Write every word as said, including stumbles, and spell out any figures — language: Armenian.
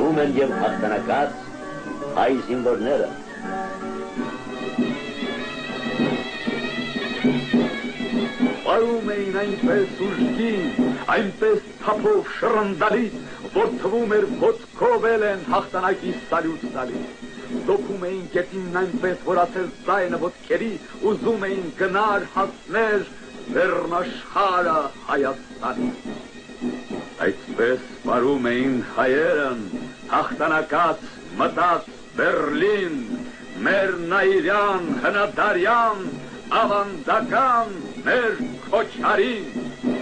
Գոչվում են և հաղթանակած հայ զինվորները։ Պարում էին այնպես ուժգին, այնպես թափով շռնդալից, որ թվում էր ոտքով էլ են հաղթանակի սալյուտ տալիս։ Դոփում էին գետինն այնպես, որ ասել ձայնը ոտքերի, ուզում էին գնար հասներ լեռնաշխարհը Հայաստանի։ Այդպես պարում էին հայերն, հաղթանակած մտած Բերլին, մեր Նայիրյան, Հնադարյան, ավանդական մեր Քոչարին։